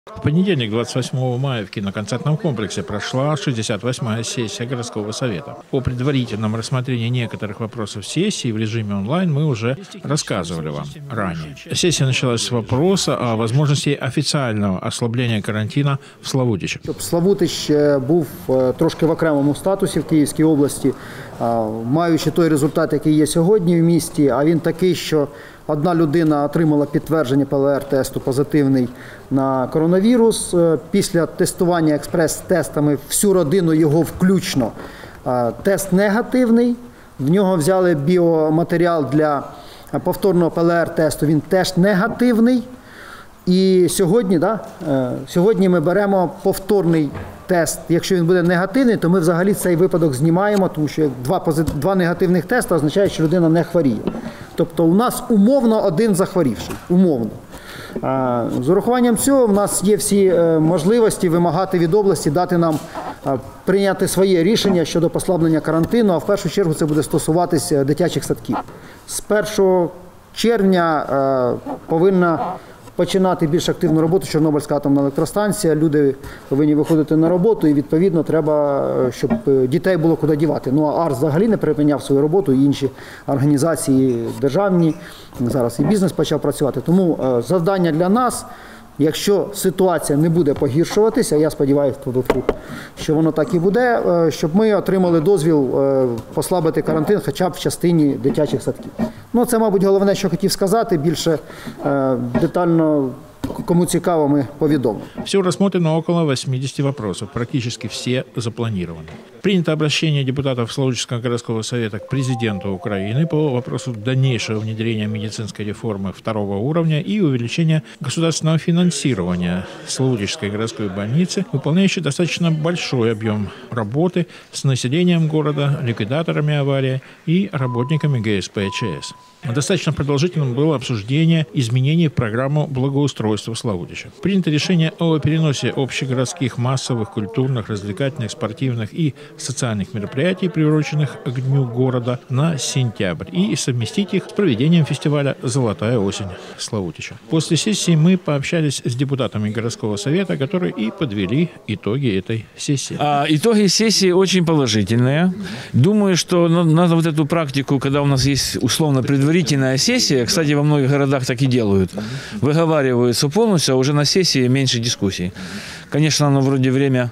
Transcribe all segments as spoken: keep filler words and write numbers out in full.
В понедельник, двадцать восьмого мая, в киноконцертном комплексе прошла шестьдесят восьмая сессия городского совета. О предварительном рассмотрении некоторых вопросов сессии в режиме онлайн мы уже рассказывали вам ранее. Сессия началась с вопроса о возможности официального ослабления карантина в Славутичі. Щоб Славутич був трошки в окремому статусі в Київській області, маючи той результат, який є сьогодні в місті, а він такий, що одна людина отримала підтвердження Пе Ел Ер-тесту позитивний на коронавірус. Після тестування експрес-тестами всю родину його включно тест негативний. В нього взяли біоматеріал для повторного Пе Ел Ер-тесту, він теж негативний. І сьогодні, да, сьогодні ми беремо повторний тест. Якщо він буде негативний, то ми взагалі цей випадок знімаємо, тому що два, позит... два негативних тести означає, що людина не хворіє. Тобто у нас умовно один захворівший. Умовно. З урахуванням цього в нас є всі можливості вимагати від області дати нам прийняти своє рішення щодо послаблення карантину, а в першу чергу це буде стосуватися дитячих садків. З першого червня повинна починати більш активну роботу Чорнобильська атомна електростанція. Люди повинні виходити на роботу і, відповідно, треба, щоб дітей було куди дівати. Ну, а АРС взагалі не припиняв свою роботу, і інші організації державні, зараз і бізнес почав працювати. Тому завдання для нас, якщо ситуація не буде погіршуватися, я сподіваюся, що воно так і буде, щоб ми отримали дозвіл послабити карантин хоча б в частині дитячих садків. Ну, це, мабуть, головне, що хотів сказати, більше детально, кому цікаво, мы поведомим. Всего рассмотрено около восьмидесяти вопросов, практически все запланированы. Принято обращение депутатов Славутичского городского совета к президенту Украины по вопросу дальнейшего внедрения медицинской реформы второго уровня и увеличения государственного финансирования Славутичской городской больницы, выполняющей достаточно большой объем работы с населением города, ликвидаторами аварии и работниками Гэ Эс Пэ Че Эс. Достаточно продолжительным было обсуждение изменений в программу благоустройства Славутича. Принято решение о переносе общегородских массовых, культурных, развлекательных, спортивных и социальных мероприятий, приуроченных к Дню города, на сентябрь и совместить их с проведением фестиваля «Золотая осень» Славутича. После сессии мы пообщались с депутатами городского совета, которые и подвели итоги этой сессии. А, итоги сессии очень положительные. Думаю, что надо вот эту практику, когда у нас есть условно предварительная сессия, кстати, во многих городах так и делают, выговариваются полностью, а уже на сессии меньше дискуссий. Конечно, оно вроде время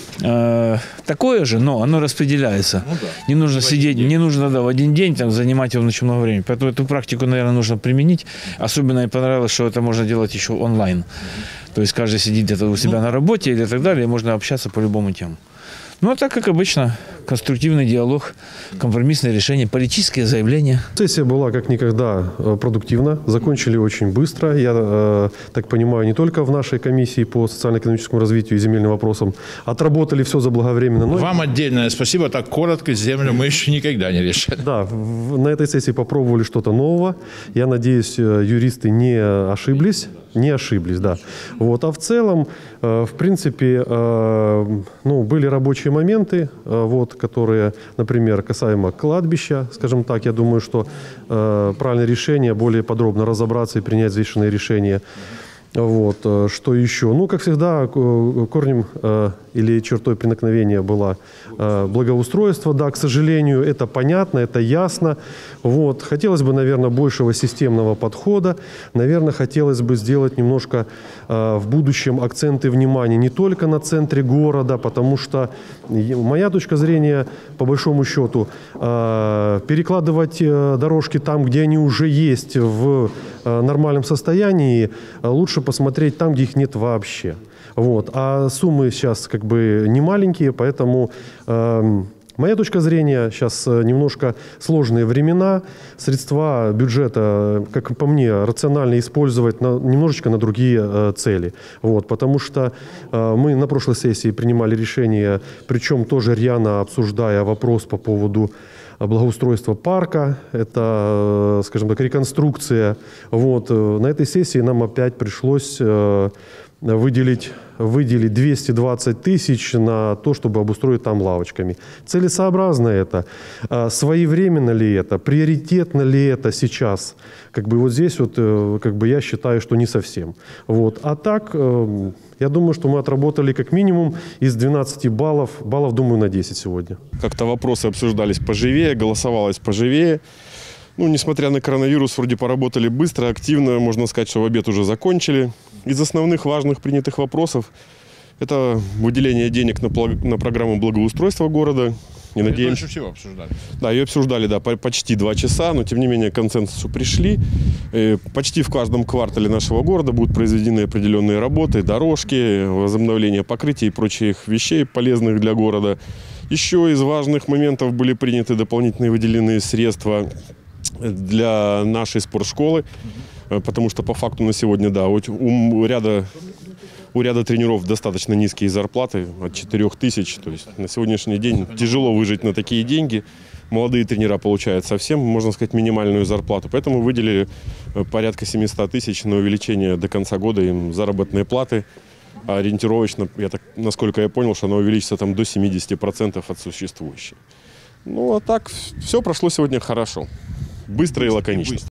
э, такое же, но оно распределяется. Ну, да. Не нужно сидеть, не нужно да, в один день там, занимать его очень много времени. Поэтому эту практику, наверное, нужно применить. Особенно мне понравилось, что это можно делать еще онлайн. То есть каждый сидит где-то у себя ну, на работе или так далее, и можно общаться по любому тему. Ну, а так, как обычно, конструктивный диалог, компромиссное решение, политические заявления. Сессия была как никогда продуктивна, закончили очень быстро. Я э, так понимаю, не только в нашей комиссии по социально-экономическому развитию и земельным вопросам отработали все заблаговременно. Но... Вам отдельное спасибо, так коротко, землю мы еще никогда не решали. Да, в, на этой сессии попробовали что-то нового. Я надеюсь, юристы не ошиблись. Не ошиблись, да. Вот. А в целом, э, в принципе, э, ну, были рабочие моменты, э, вот, которые, например, касаемо кладбища, скажем так, я думаю, что э, правильное решение, более подробно разобраться и принять взвешенные решения. Вот. Что еще? Ну, как всегда, корнем э, или чертой преткновения было э, благоустройство. Да, к сожалению, это понятно, это ясно. Вот. Хотелось бы, наверное, большего системного подхода. Наверное, хотелось бы сделать немножко э, в будущем акценты внимания не только на центре города, потому что моя точка зрения, по большому счету, э, перекладывать э, дорожки там, где они уже есть в э, нормальном состоянии, лучше посмотреть там, где их нет вообще. Вот. А суммы сейчас как бы не маленькие, поэтому э, моя точка зрения, сейчас немножко сложные времена, средства бюджета, как по мне, рационально использовать на, немножечко на другие э, цели. Вот. Потому что э, мы на прошлой сессии принимали решение, причем тоже рьяно обсуждая вопрос по поводу благоустройства парка, это, скажем так, реконструкция. Вот. На этой сессии нам опять пришлось выделить, выделить двести двадцать тысяч на то, чтобы обустроить там лавочками. Целесообразно это? Своевременно ли это? Приоритетно ли это сейчас? Как бы вот здесь вот, как бы я считаю, что не совсем. Вот. А так, я думаю, что мы отработали как минимум из двенадцати баллов, баллов, думаю, на десять сегодня. Как-то вопросы обсуждались поживее, голосовалось поживее. Ну, несмотря на коронавирус, вроде поработали быстро, активно. Можно сказать, что в обед уже закончили. Из основных важных принятых вопросов это выделение денег на, на программу благоустройства города. И надеемся... всего обсуждали. Да, ее обсуждали да, почти два часа, но тем не менее к консенсусу пришли. И почти в каждом квартале нашего города будут произведены определенные работы, дорожки, возобновление покрытия и прочих вещей, полезных для города. Еще из важных моментов были приняты дополнительные выделенные средства для нашей спортшколы, потому что по факту на сегодня, да, у ряда, у ряда тренеров достаточно низкие зарплаты, от четырёх тысяч, то есть на сегодняшний день тяжело выжить на такие деньги. Молодые тренера получают совсем, можно сказать, минимальную зарплату, поэтому выделили порядка семисот тысяч на увеличение до конца года им заработной платы. Ориентировочно, я так, насколько я понял, что она увеличится там до семидесяти процентов от существующей. Ну, а так, все прошло сегодня хорошо. Быстро и лаконично.